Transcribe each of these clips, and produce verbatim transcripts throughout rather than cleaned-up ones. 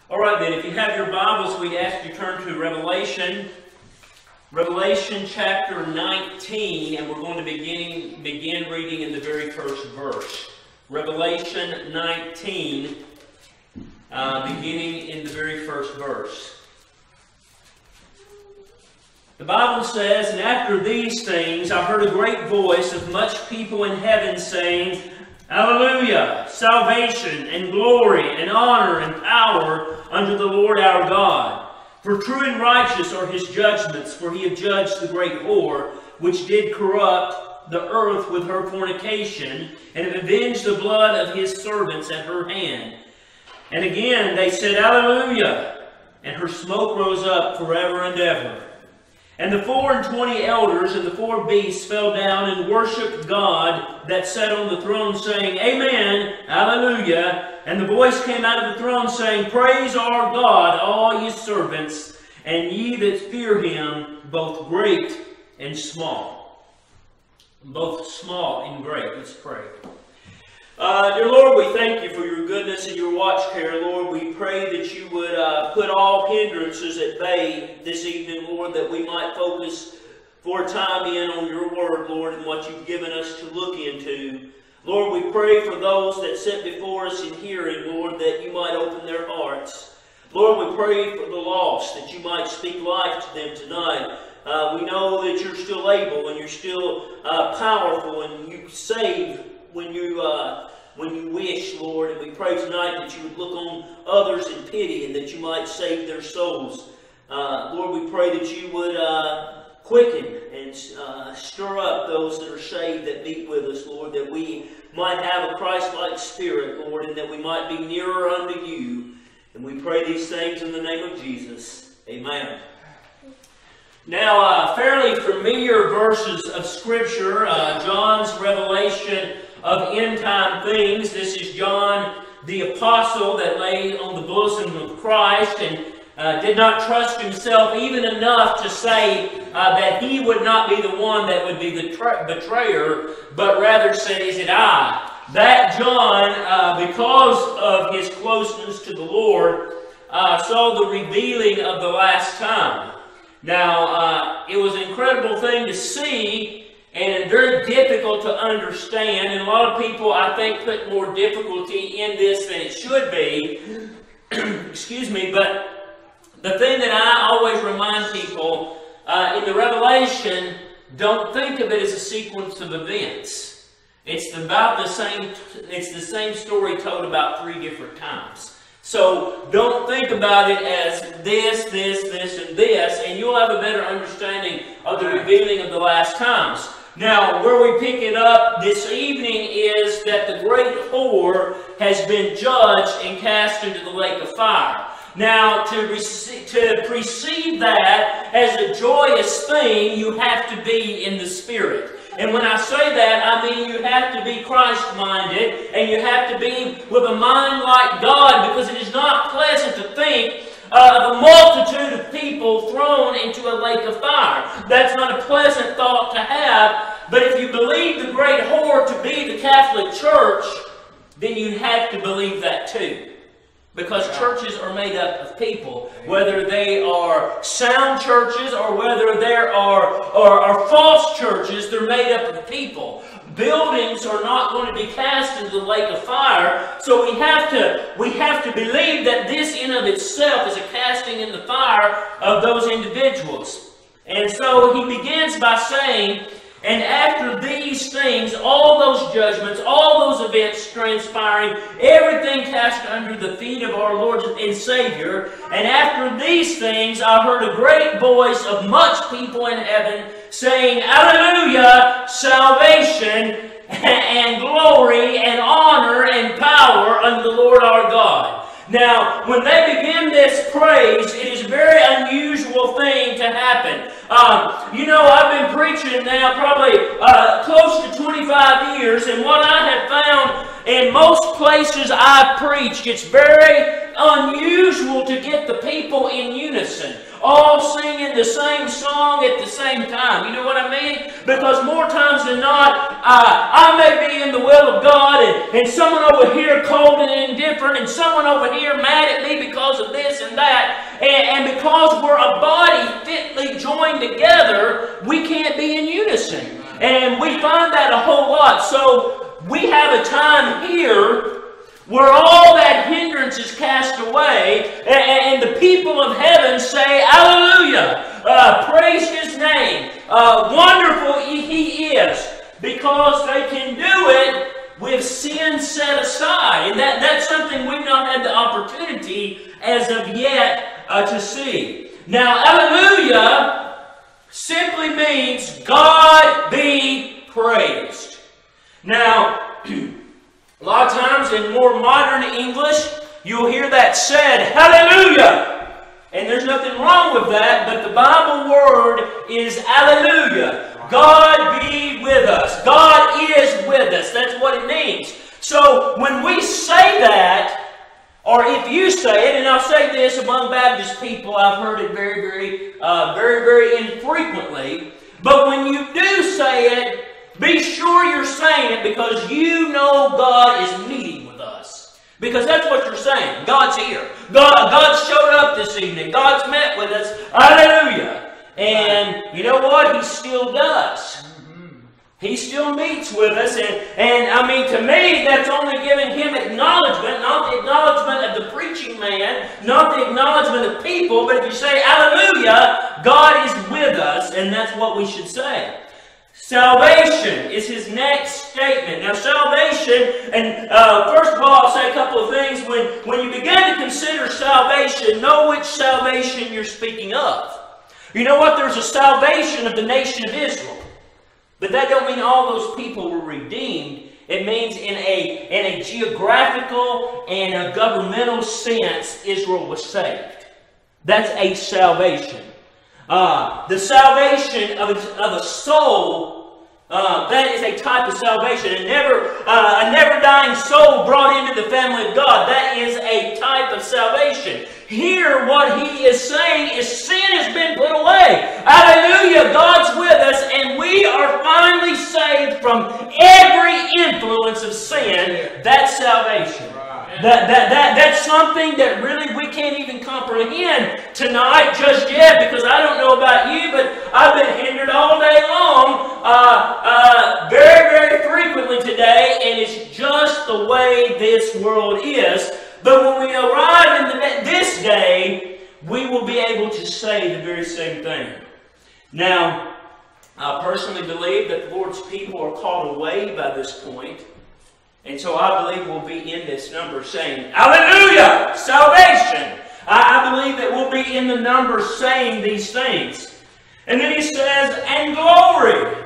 All right, then, if you have your Bibles, we'd ask you to turn to Revelation, Revelation chapter nineteen, and we're going to begin, begin reading in the very first verse. Revelation nineteen, uh, beginning in the very first verse. The Bible says, "And after these things I heard a great voice of much people in heaven saying, Hallelujah! Salvation and glory and honor and power unto the Lord our God. For true and righteous are his judgments, for he hath judged the great whore, which did corrupt the earth with her fornication, and hath avenged the blood of his servants at her hand. And again they said, Hallelujah! And her smoke rose up forever and ever. And the four and twenty elders and the four beasts fell down and worshipped God that sat on the throne, saying, Amen, Hallelujah. And the voice came out of the throne, saying, Praise our God, all ye servants, and ye that fear him, both great and small." Both small and great. Let's pray. Uh, dear Lord, we thank you for your goodness and your watch care, Lord. We pray that you would uh, put all hindrances at bay this evening, Lord, that we might focus for a time in on your word, Lord, and what you've given us to look into. Lord, we pray for those that sit before us in hearing, Lord, that you might open their hearts. Lord, we pray for the lost, that you might speak life to them tonight. Uh, we know that you're still able and you're still uh, powerful, and you save when you uh, when you wish, Lord. And we pray tonight that you would look on others in pity and that you might save their souls. Uh, Lord, we pray that you would uh, quicken and uh, stir up those that are saved that meet with us, Lord, that we might have a Christ-like spirit, Lord, and that we might be nearer unto you. And we pray these things in the name of Jesus. Amen. Now, uh, fairly familiar verses of Scripture, uh, John's revelation of end-time things. This is John the Apostle that lay on the bosom of Christ and uh, did not trust himself even enough to say uh, that he would not be the one that would be the betrayer, but rather said, Is it I? That John, uh, because of his closeness to the Lord, uh, saw the revealing of the last time. Now, uh, it was an incredible thing to see and very difficult to understand. And a lot of people, I think, put more difficulty in this than it should be. Excuse me. But the thing that I always remind people, uh, in the Revelation, don't think of it as a sequence of events. It's about the same, it's the same story told about three different times. So don't think about it as this, this, this, and this, and you'll have a better understanding of the revealing of the last times. Now, where we pick it up this evening is that the great whore has been judged and cast into the lake of fire. Now, to, receive, to precede that as a joyous thing, you have to be in the Spirit. And when I say that, I mean you have to be Christ-minded, and you have to be with a mind like God, because it is not pleasant to think uh, of a multitude of people thrown into a lake of fire. That's not a pleasant thought to have, but if you believe the great whore to be the Catholic Church, then you have to believe that too. Because churches are made up of people, whether they are sound churches or whether there are, are, are false churches, they're made up of people. Buildings are not going to be cast into the lake of fire, so we have to, we have to believe that this in of itself is a casting in the fire of those individuals. And so he begins by saying, and after these things, all those judgments, all those events transpiring, everything cast under the feet of our Lord and Savior, and after these things I heard a great voice of much people in heaven saying, Hallelujah, salvation and glory and honor and power unto the Lord our God. Now, when they begin this praise, it is a very unusual thing to happen. Um, you know, I've been preaching now probably uh, close to twenty-five years, and what I have found in most places I've preached, it's very unusual unusual to get the people in unison, all singing the same song at the same time. You know what I mean? Because more times than not, uh, I may be in the will of God, and, and someone over here cold and indifferent, and someone over here mad at me because of this and that. And, and because we're a body fitly joined together, we can't be in unison. And we find that a whole lot. So we have a time here where all that hindrance is cast away, and, and the people of heaven say, Hallelujah! Uh, praise His name. Uh, wonderful He is, because they can do it with sin set aside. And that, that's something we've not had the opportunity as of yet uh, to see. Now, Hallelujah simply means God be praised. Now, a lot of times in more modern English, you'll hear that said, Hallelujah! And there's nothing wrong with that, but the Bible word is Hallelujah. God be with us. God is with us. That's what it means. So when we say that, or if you say it, and I'll say this among Baptist people, I've heard it very, very, uh, very, very infrequently, but when you do say it, be sure you're saying it because you know God is meeting with us. Because that's what you're saying. God's here. God, God showed up this evening. God's met with us. Hallelujah. And you know what? He still does. He still meets with us. And, and I mean, to me, that's only giving Him acknowledgement, not the acknowledgement of the preaching man, not the acknowledgement of people. But if you say Hallelujah, God is with us. And that's what we should say. Salvation is his next statement. Now, salvation, and uh, first of all, I'll say a couple of things. When, when you begin to consider salvation, know which salvation you're speaking of. You know what? There's a salvation of the nation of Israel. But that don't mean all those people were redeemed. It means in a, in a geographical and a governmental sense, Israel was saved. That's a salvation. Uh, the salvation of a, of a soul, uh, that is a type of salvation. A never, uh, a never dying soul brought into the family of God, that is a type of salvation. Here, what he is saying is sin has been put away. Hallelujah, God's with us, and we are finally saved from every influence of sin. That's salvation. That, that, that, that's something that really we can't even comprehend tonight just yet, because I don't know about you, but I've been hindered all day long, uh, uh, very, very frequently today, and it's just the way this world is. But when we arrive in the, this day, we will be able to say the very same thing. Now, I personally believe that the Lord's people are called away by this point. And so I believe we'll be in this number saying, Hallelujah! Salvation! I, I believe that we'll be in the number saying these things. And then he says, and glory.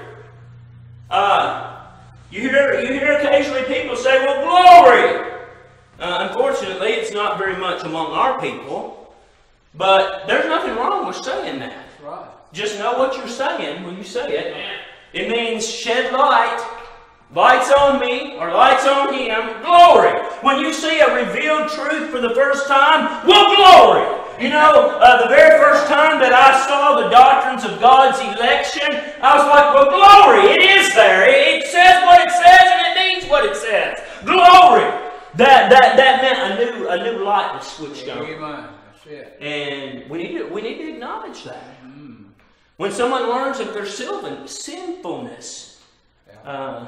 Uh, you hear, you hear occasionally people say, well, glory. Uh, unfortunately, it's not very much among our people. But there's nothing wrong with saying that. Right. Just know what you're saying when you say it. It means shed light. Lights on me, or lights on him, glory. When you see a revealed truth for the first time, well, glory. You know, uh, the very first time that I saw the doctrines of God's election, I was like, well, glory, it is there. It says what it says, and it means what it says. Glory. That that that meant a new a new light was switched on. Amen. That's it. And we need to we need to acknowledge that. Mm. When someone learns of their sinfulness, uh,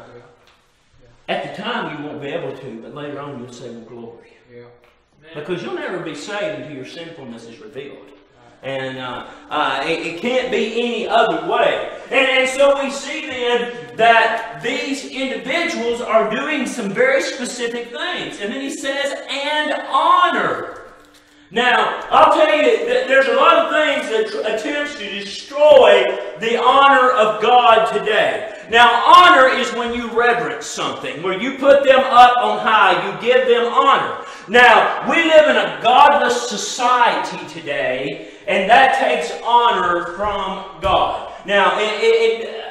at the time you won't be able to, but later on you'll say, well, glory. Yeah. Because you'll never be saved until your sinfulness is revealed. And uh, uh, it, it can't be any other way. And, and so we see then that these individuals are doing some very specific things. And then he says, and honor. Now, I'll tell you that there's a lot of things that attempts to destroy the honor of God today. Now, honor is when you reverence something, where you put them up on high, you give them honor. Now, we live in a godless society today, and that takes honor from God. Now, it, it, it,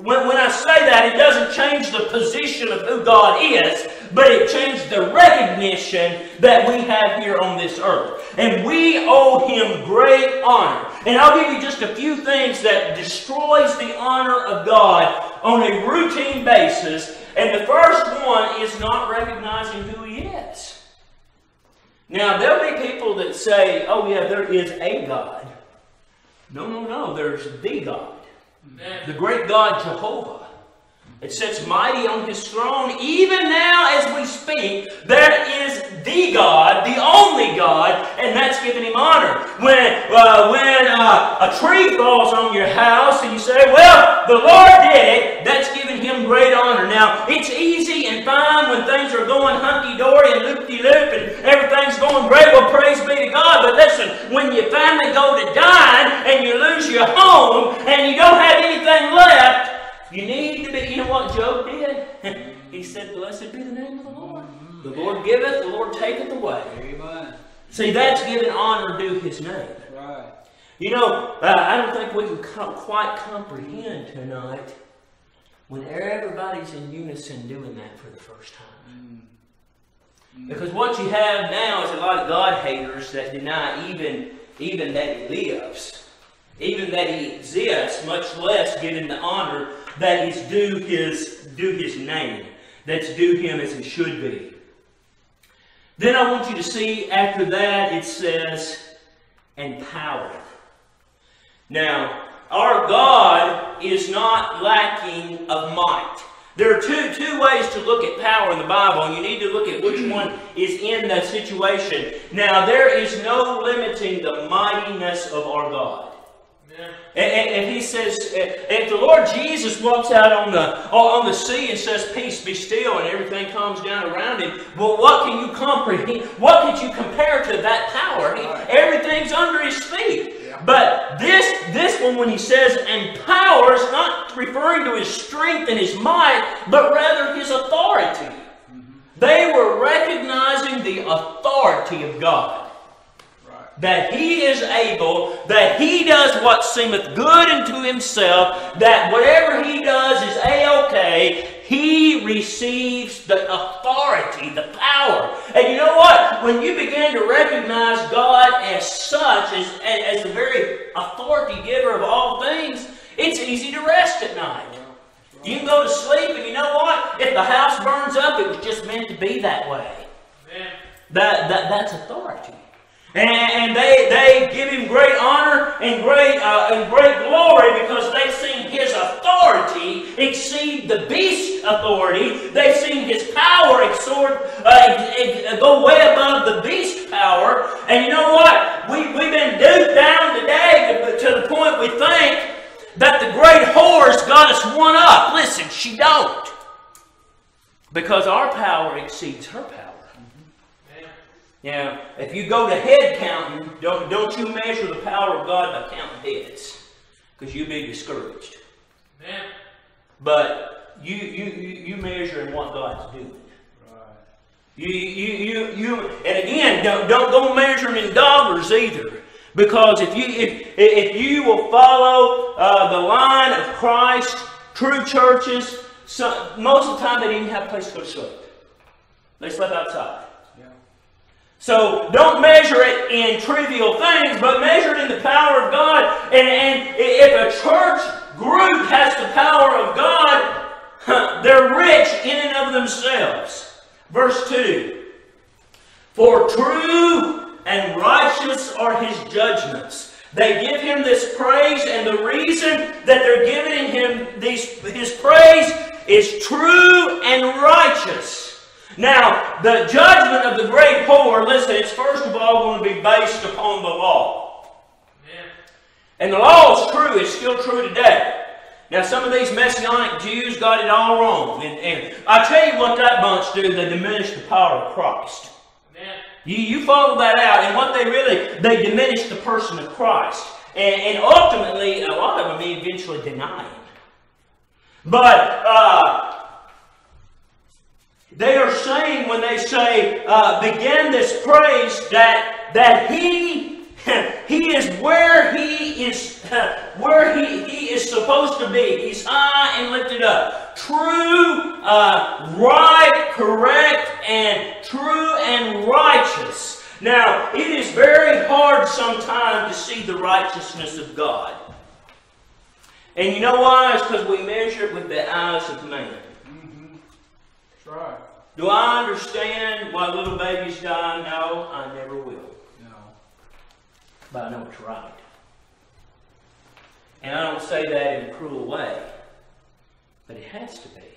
when, when I say that, it doesn't change the position of who God is, but it changed the recognition that we have here on this earth. And we owe Him great honor. And I'll give you just a few things that destroys the honor of God on a routine basis. And the first one is not recognizing who He is. Now, there'll be people that say, oh yeah, there is a God. No, no, no, there's the God. Amen. The great God Jehovah. It sits mighty on His throne. Even now as we speak, there is the God, the only God, and that's giving Him honor. When, uh, when uh, a tree falls on your house and you say, well, the Lord did it, that's giving Him great honor. Now, it's easy and fine when things are going hunky-dory and loop-de-loop and everything's going great. Well, praise be to God. But listen, when you finally go to dine and you lose your home and you don't have anything left, you need to be, you know what Job did? He said, blessed be the name of the Lord. The Lord giveth, the Lord taketh away. Amen. See, that's giving honor due His name. Right. You know, uh, I don't think we can co quite comprehend tonight when everybody's in unison doing that for the first time. Mm. Because what you have now is a lot of God haters that deny even, even that He lives. Even that He exists, much less giving the honor that is due His, due His name, that's due Him as it should be. Then I want you to see after that it says, and power. Now, our God is not lacking of might. There are two, two ways to look at power in the Bible, and you need to look at which one is in that situation. Now, there is no limiting the mightiness of our God. And He says, if the Lord Jesus walks out on the, on the sea and says, peace, be still, and everything calms down around Him, well, what can you comprehend? What could you compare to that power? He, everything's under His feet. Yeah. But this, this one, when He says, and power, is not referring to His strength and His might, but rather His authority. Mm-hmm. They were recognizing the authority of God. That He is able, that He does what seemeth good unto Himself, that whatever He does is a-okay. He receives the authority, the power. And you know what? When you begin to recognize God as such, as, as the very authority giver of all things, it's easy to rest at night. You can go to sleep, and you know what? If the house burns up, it was just meant to be that way. That, that, that's authority. And they, they give Him great honor and great, uh, and great glory because they've seen His authority exceed the beast's authority. They've seen His power exort, uh, go way above the beast's power. And you know what? We, we've been duped down today to, to the point we think that the great whore's got us one up. Listen, she don't. Because our power exceeds her power. Now, if you go to head counting, don't, don't you measure the power of God by counting heads, because you'll be discouraged. Amen. But you, you, you, you measure in what God's doing. Right. You, you, you, you, and again, don't, don't go measuring in dollars either, because if you, if, if you will follow uh, the line of Christ, true churches, so, most of the time they didn't even have a place to go to sleep. They slept outside. So don't measure it in trivial things, but measure it in the power of God. And, and if a church group has the power of God, they're rich in and of themselves. Verse two. For true and righteous are His judgments. They give Him this praise, and the reason that they're giving Him these, His praise is true and righteous. Now, the judgment of the great whore, listen, it's first of all going to be based upon the law. Amen. And the law is true. It's still true today. Now, some of these Messianic Jews got it all wrong. And, and I tell you what that bunch do. They diminish the power of Christ. Amen. You, you follow that out. And what they really, they diminish the person of Christ. And, and ultimately, a lot of them eventually deny Him. But, uh... they are saying when they say, uh, begin this praise, that, that He, He is where he is, where he, he is supposed to be. He's high and lifted up. True, uh, right, correct, and true and righteous. Now, it is very hard sometimes to see the righteousness of God. And you know why? It's because we measure it with the eyes of man. Mm-hmm. That's right. Do I understand why little babies die? No, I never will. But I know it's right. And I don't say that in a cruel way. But it has to be.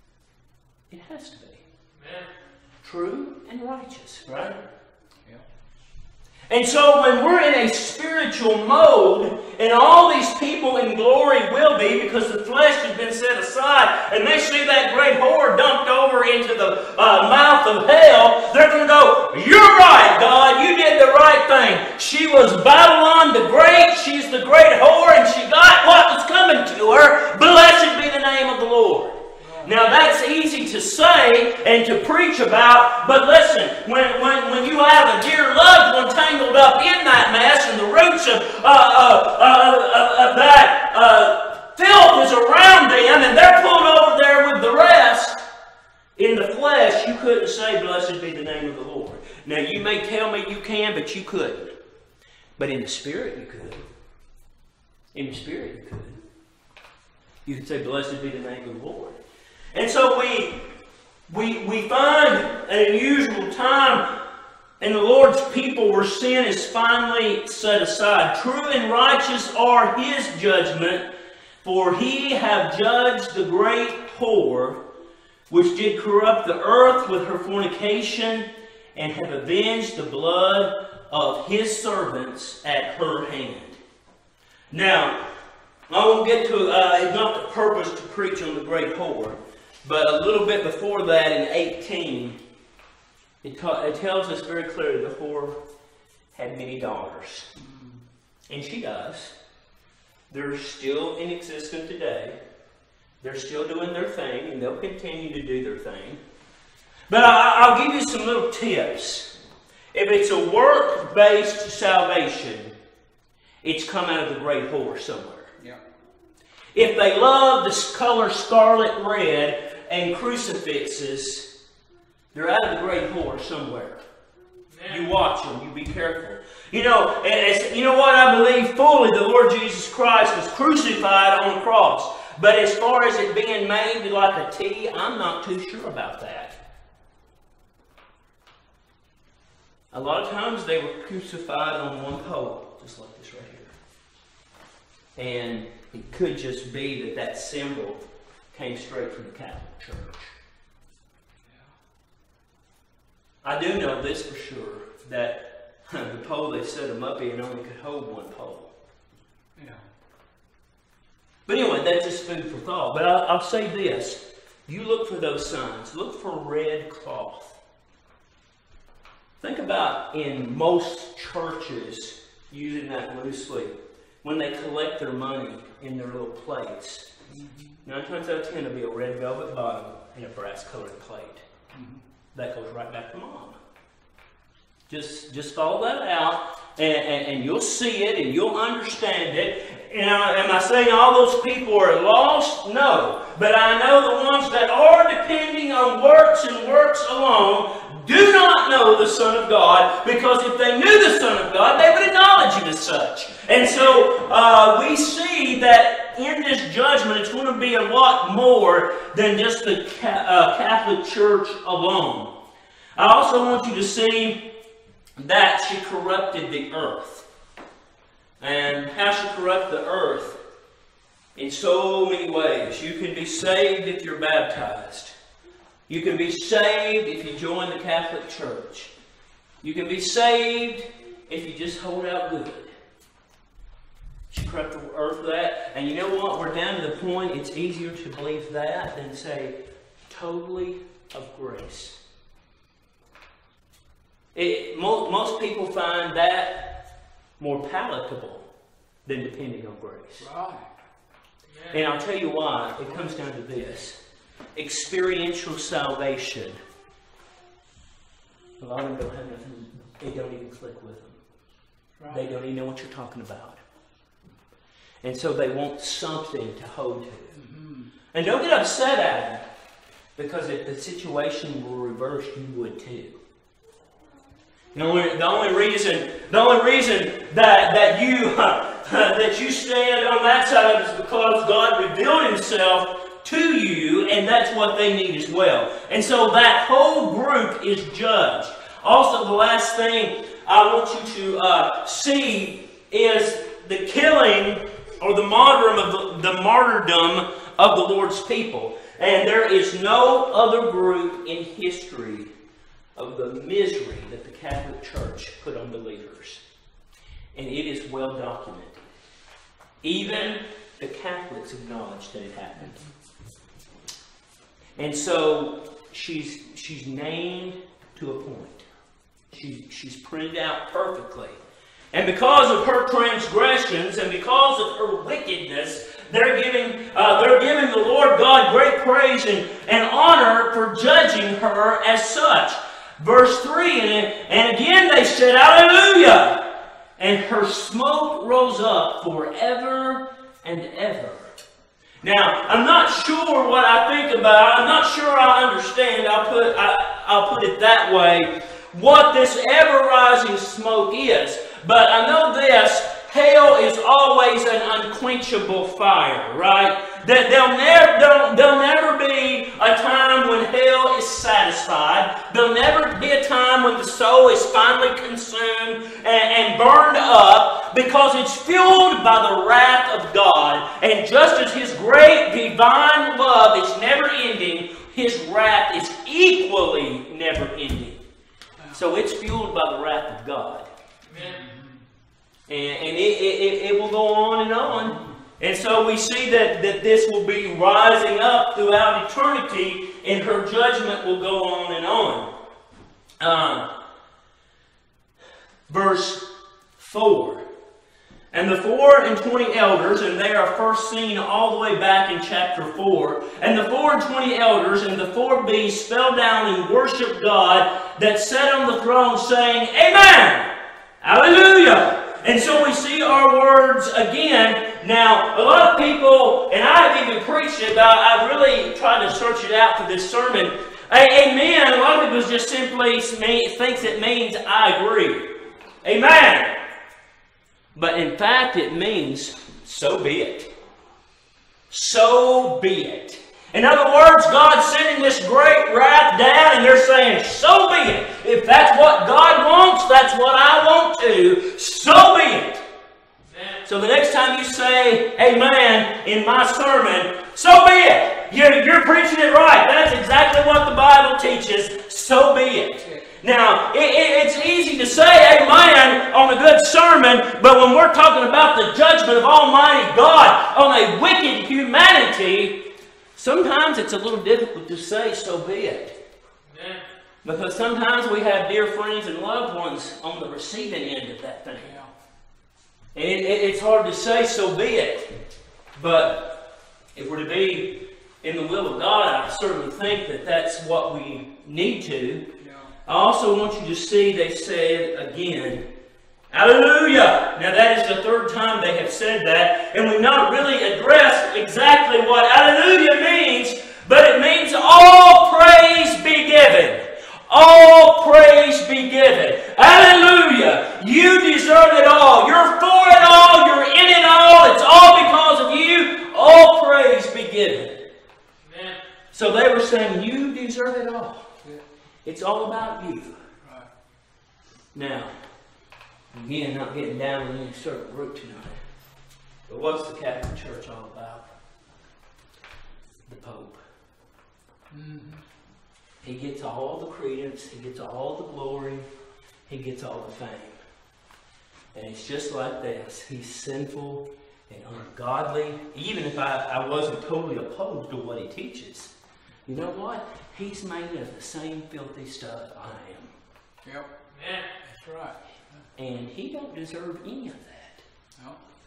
It has to be. Amen. True and righteous, right? Yeah. And so when we're in a spiritual mode, and all these people in glory will be, because the flesh has been set aside, and they see that great whore dumped over into the uh, mouth of hell, they're going to go, "You're right, God, you did the right thing. She was Babylon the Great, she's the great whore, and she got what was coming to her. Blessed be the name of the Lord." Now that's easy to say and to preach about, but listen, when, when, when you have a dear loved one tangled up in that mess and the roots of, uh, uh, uh, of that uh, filth is around them and they're pulled over there with the rest, in the flesh you couldn't say, "Blessed be the name of the Lord." Now you may tell me you can, but you couldn't. But in the Spirit you could. In the Spirit you could. You could say, "Blessed be the name of the Lord." And so we, we, we find an unusual time in the Lord's people where sin is finally set aside. True and righteous are His judgment, for He have judged the great whore, which did corrupt the earth with her fornication, and have avenged the blood of His servants at her hand. Now, I won't get to, uh, it's not the purpose to preach on the great whore. But a little bit before that, in eighteen, it, ta it tells us very clearly the whore had many daughters. And she does. They're still in existence today. They're still doing their thing, and they'll continue to do their thing. But I, I'll give you some little tips. If it's a work-based salvation, it's come out of the great whore somewhere. Yeah. If they love this color scarlet red and crucifixes, they're out of the great whore somewhere. Man. You watch them. You be careful. You know, as, you know what? I believe fully the Lord Jesus Christ was crucified on the cross. But as far as it being made like a T, I'm not too sure about that. A lot of times they were crucified on one pole, just like this right here. And it could just be that that symbol came straight from the Catholic Church. Yeah. I do know this for sure, that the pole they set them up in only could hold one pole. Yeah. But anyway, that's just food for thought. But I'll, I'll say this. You look for those signs. Look for red cloth. Think about in most churches, using that loosely, when they collect their money in their little plates. Mm-hmm. Nine times out of ten, it'll be a red velvet bottom and a brass-colored plate. Mm-hmm. That goes right back to Mom. Just, just follow that out, and, and, and you'll see it, and you'll understand it. And I, am I saying all those people are lost? No. But I know the ones that are depending on works and works alone do not know the Son of God, because if they knew the Son of God, they would acknowledge Him as such. And so uh, we see that in this judgment, it's going to be a lot more than just the ca uh, Catholic Church alone. I also want you to see that she corrupted the earth. And how she corrupted the earth? In so many ways. You can be saved if you're baptized. You can be saved if you join the Catholic Church. You can be saved if you just hold out good. She corrupted the earth for that. And you know what? We're down to the point it's easier to believe that than say, totally of grace. It, most, most people find that more palatable than depending on grace. Right. Yeah. And I'll tell you why. It comes down to this. Experiential salvation. A lot of them don't have nothing. They don't even click with them. Right. They don't even know what you're talking about. And so they want something to hold to. Mm-hmm. And don't get upset at them, because if the situation were reversed, you would too. The only, the only reason, the only reason that that you uh, that you stand on that side is because God revealed Himself to you, and that's what they need as well. And so that whole group is judged. Also, the last thing I want you to uh, see is the killing or the martyrdom of the, the martyrdom of the Lord's people. And there is no other group in history of the misery that the Catholic Church put on believers. And it is well documented. Even the Catholics acknowledge that it happened. And so she's she's named to a point. She, she's printed out perfectly. And because of her transgressions and because of her wickedness, they're giving, uh, they're giving the Lord God great praise and, and honor for judging her as such. Verse three, and, and again they said, Hallelujah! And her smoke rose up forever and ever. Now, I'm not sure what I think about, I'm not sure I understand, I'll put, I, I'll put it that way, what this ever-rising smoke is. But I know this, hell is always an unquenchable fire, right? That there'll never, there'll, there'll never be a time when hell is satisfied. There'll never be a time when the soul is finally consumed and, and burned up, because it's fueled by the wrath of God. And just as His great divine love is never ending, His wrath is equally never ending. So it's fueled by the wrath of God. Amen. And, and it, it, it will go on and on. And so we see that, that this will be rising up throughout eternity, and her judgment will go on and on. Um, verse four. And the four and twenty elders, and they are first seen all the way back in chapter four. And the four and twenty elders and the four beasts fell down and worshipped God that sat on the throne, saying, Amen! Hallelujah! And so we see our words again. Now, a lot of people, and I've even preached it about, I've really tried to search it out for this sermon. Amen. A lot of people just simply thinks it means I agree. Amen. But in fact, it means so be it. So be it. In other words, God's sending this great wrath down, and they're saying, so be it. If that's what God wants, that's what I want to. So be it. Amen. So the next time you say amen in my sermon, so be it. You're, you're preaching it right. That's exactly what the Bible teaches. So be it. Now, it, it, it's easy to say amen on a good sermon, but when we're talking about the judgment of Almighty God on a wicked humanity, sometimes it's a little difficult to say, so be it. Amen. Because sometimes we have dear friends and loved ones on the receiving end of that thing. And it, it, it's hard to say, so be it. But if we're to be in the will of God, I certainly think that that's what we need to. I also want you to see they said again, Hallelujah! Now that is the third time they have said that, and we've not really addressed exactly what Hallelujah means, but it means all praise be given. All praise be given. Hallelujah! You deserve it all. You're for it all. You're in it all. It's all because of you. All praise be given. Amen. So they were saying, you deserve it all. It's all about you. Right. Now, again, not getting down on any certain group tonight. But what's the Catholic Church all about? The Pope. Mm-hmm. He gets all the credence. He gets all the glory. He gets all the fame. And it's just like this. He's sinful and ungodly. Even if I, I wasn't totally opposed to what he teaches. You know what? He's made of the same filthy stuff I am. Yep. Yeah, that's right. And he don't deserve any of that. No.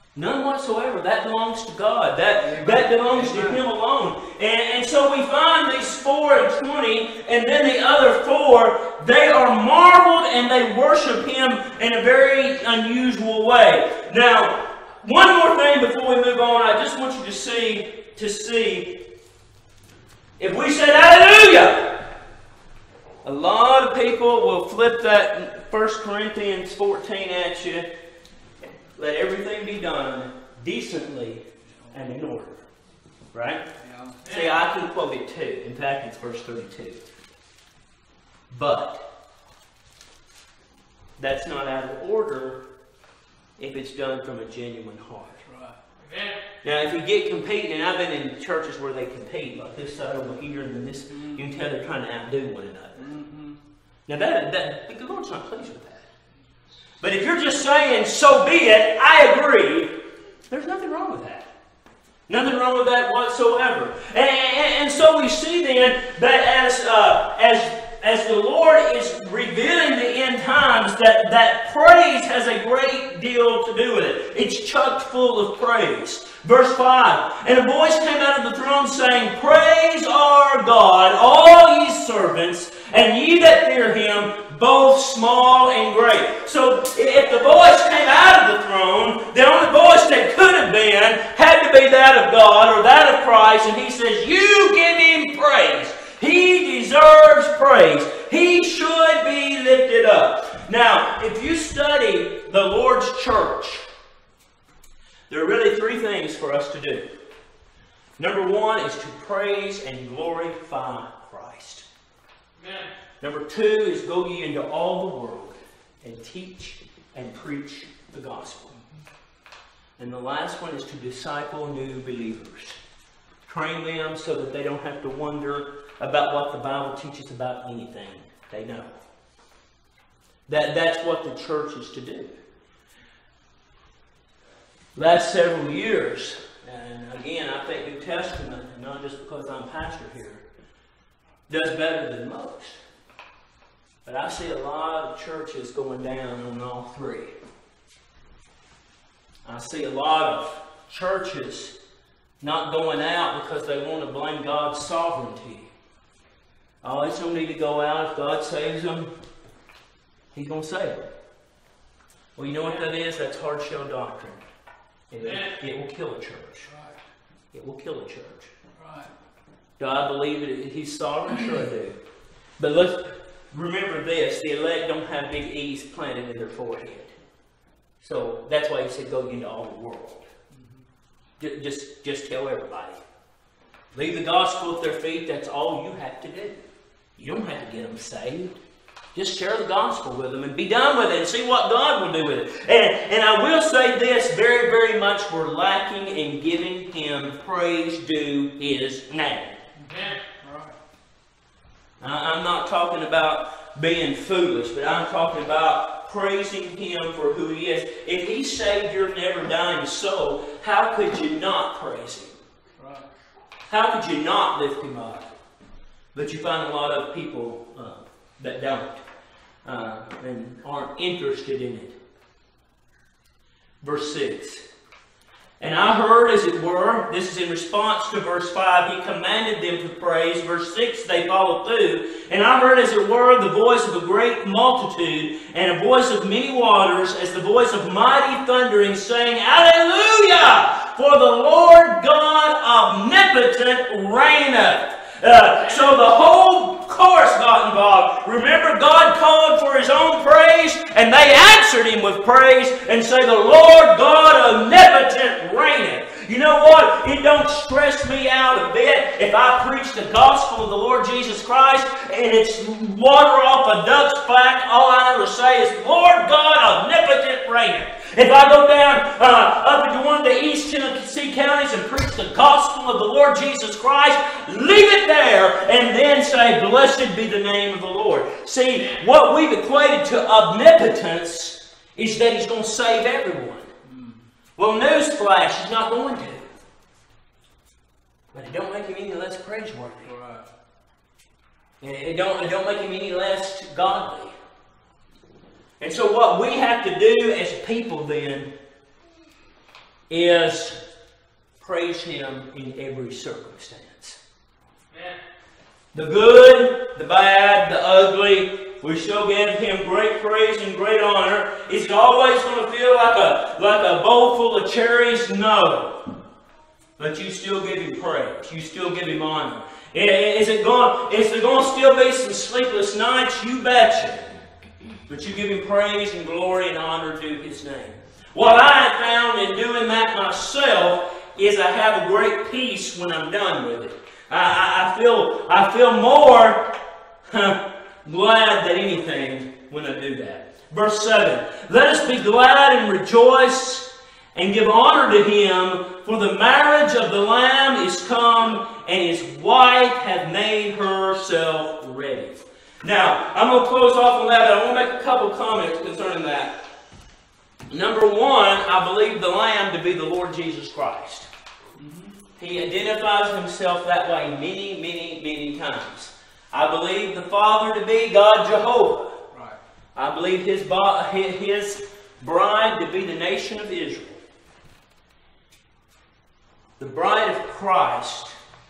None whatsoever. That belongs to God. That, that belongs to Him alone. And, and so we find these four and twenty, and then the other four, they are marveled and they worship Him in a very unusual way. Now, one more thing before we move on, I just want you to see, to see, if we said hallelujah, a lot of people will flip that First Corinthians fourteen at you. Let everything be done decently and in order. Right? Yeah. See, I can quote it too. In fact, it's verse thirty-two. But that's not out of order if it's done from a genuine heart. Right. Now, if you get competing, and I've been in churches where they compete, like this side over here and then this, mm-hmm. you can tell they're trying to outdo one another. Mm-hmm. Now, that, that the Lord's not pleased with that. But if you're just saying, so be it, I agree, there's nothing wrong with that. Nothing wrong with that whatsoever. And, and, and so we see then that as, uh, as, as the Lord is revealing the end times, that, that praise has a great deal to do with it. It's chock full of praise. Verse five, and a voice came out of the throne saying, Praise our God, all ye servants, and ye that fear Him, both small and great. So if the voice came out of the throne, the only voice that could have been had to be that of God or that of Christ. And He says, you give Him praise. He deserves praise. He should be lifted up. Now, if you study the Lord's church, there are really three things for us to do. Number one is to praise and glorify Christ. Amen. Number two is go ye into all the world and teach and preach the gospel. And the last one is to disciple new believers. Train them so that they don't have to wonder about what the Bible teaches about anything. They know. That, that's what the church is to do. Last several years, and again, I think New Testament, not just because I'm pastor here, does better than most. But I see a lot of churches going down on all three. I see a lot of churches not going out because they want to blame God's sovereignty. Oh, they don't need to go out. If God saves them, He's going to save them. Well, you know what that is? That's hard shell doctrine. It, it will kill a church. It will kill a church. Do I believe that He's sovereign? Sure I do. But let's remember this. The elect don't have big E's planted in their forehead. So that's why He said go into all the world. Mm-hmm. Just, just tell everybody. Leave the gospel at their feet. That's all you have to do. You don't have to get them saved. Just share the gospel with them and be done with it and see what God will do with it. And, and I will say this, very, very much we're lacking in giving Him praise due His name. Okay. Right. I'm not talking about being foolish, but I'm talking about praising Him for who He is. If He saved your never dying soul, how could you not praise Him? Right. How could you not lift Him up? But you find a lot of people uh, that don't uh, and aren't interested in it. Verse six. And I heard, as it were, this is in response to verse five, He commanded them to praise. Verse six, they followed through. And I heard, as it were, the voice of a great multitude, and a voice of many waters, as the voice of mighty thundering, saying, Alleluia! For the Lord God omnipotent reigneth. Uh, so the whole chorus got involved. Remember, God called for His own praise, and they answered Him with praise and say, the Lord God omnipotent reigneth. You know what? It don't stress me out a bit if I preach the gospel of the Lord Jesus Christ and it's water off a duck's back. All I ever say is, Lord God omnipotent reigneth. If I go down uh, up into one of the East Tennessee counties and preach the gospel of the Lord Jesus Christ, leave it there and then say, blessed be the name of the Lord. See, what we've equated to omnipotence is that He's going to save everyone. Well, newsflash, He's not going to. But it don't make Him any less praiseworthy. Right. It don't, it don't make Him any less godly. And so what we have to do as people then is praise Him in every circumstance. Amen. The good, the bad, the ugly, we shall give Him great praise and great honor. Is it always going to feel like a, like a bowl full of cherries? No. But you still give Him praise. You still give Him honor. Is it going, is there going to still be some sleepless nights? You betcha. But you give Him praise and glory and honor to His name. What I have found in doing that myself is I have a great peace when I'm done with it. I, I, I feel I feel more huh, glad than anything when I do that. Verse seven. Let us be glad and rejoice and give honor to Him, for the marriage of the Lamb is come, and His wife hath made herself ready. Now, I'm going to close off on that, but I want to make a couple comments concerning that. Number one, I believe the Lamb to be the Lord Jesus Christ. He identifies Himself that way many, many, many times. I believe the Father to be God Jehovah. Right. I believe His, his bride to be the nation of Israel. The bride of Christ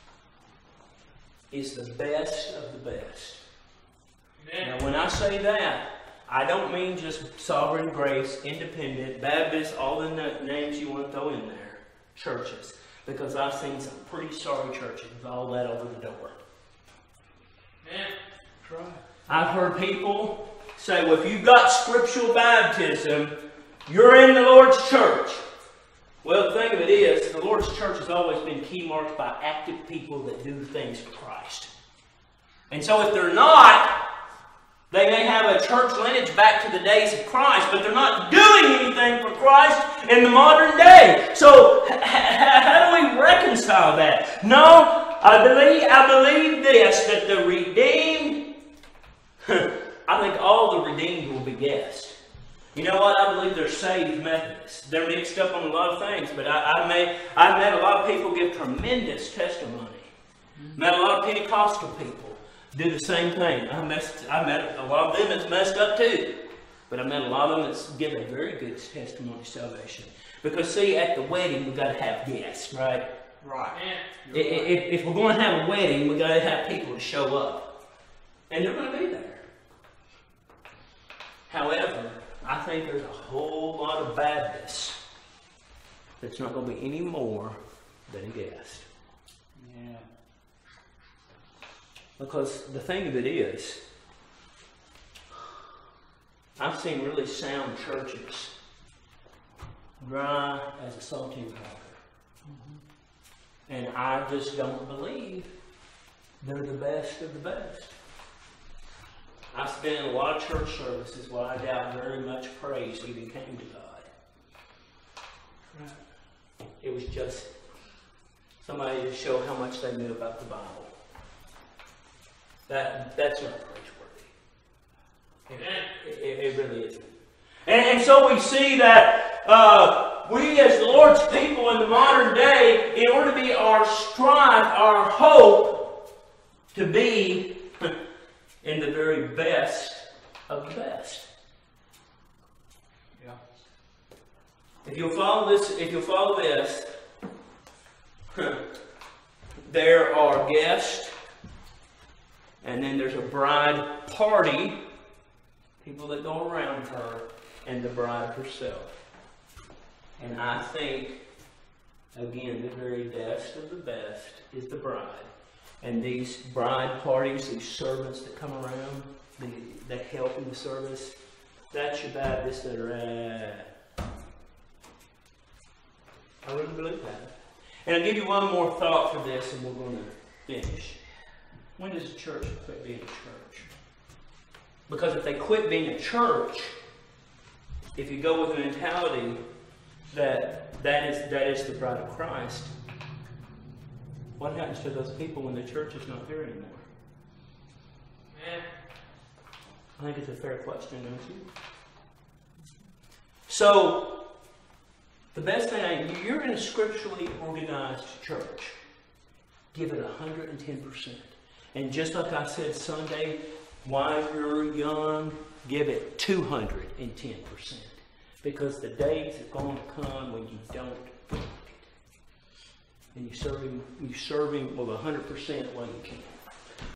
is the best of the best. Amen. Now, when I say that, I don't mean just Sovereign Grace, Independent, Baptist, all the names you want to throw in there, churches. Because I've seen some pretty sorry churches with all that over the door. Amen. Try. I've heard people say, well, if you've got scriptural baptism, you're in the Lord's church. Well, the thing of it is, the Lord's church has always been key marked by active people that do things for Christ. And so if they're not, they may have a church lineage back to the days of Christ, but they're not doing anything for Christ in the modern day. So how do we reconcile that? No, I believe, I believe this, that the redeemed, I think all the redeemed will be guessed. You know what? I believe they're saved Methodists. They're mixed up on a lot of things, but I, I may, I've met a lot of people give tremendous testimony. Mm-hmm. Met a lot of Pentecostal people do the same thing. I, messed, I met a lot of them that's messed up too. But I met a lot of them that's given a very good testimony of salvation. Because see, at the wedding, we've got to have guests, right? Right. If, if, if we're going to have a wedding, we've got to have people to show up. And they're going to be there. However, I think there's a whole lot of badness that's not going to be any more than a guest. Yeah. Because the thing of it is, I've seen really sound churches dry as a saltine cracker. Mm-hmm. And I just don't believe they're the best of the best. I've been in a lot of church services where I doubt very much praise even came to God. Right. It was just somebody to show how much they knew about the Bible. That, that's not praiseworthy. It, it, it really isn't. And, and so we see that uh, we as the Lord's people in the modern day, in order to be our strive, our hope, to be in the very best of the best. Yeah. If you'll follow this, if you'll follow this, there are guests, and then there's a bride party, people that go around her, and the bride herself. And I think, again, the very best of the best is the bride. And these bride parties, these servants that come around, the, that help in the service, that's your Baptists that are at. I really believe that. And I'll give you one more thought for this, and we're going to finish. When does a church quit being a church? Because if they quit being a church, if you go with the mentality that that is, that is the bride of Christ, what happens to those people when the church is not there anymore? Man. I think it's a fair question, don't you? So, the best thing, you're in a scripturally organized church. Give it one hundred ten percent. And just like I said Sunday, while you're young, give it two hundred ten percent. Because the days are going to come when you don't put and you serve Him, you serve Him with a hundred percent while you can.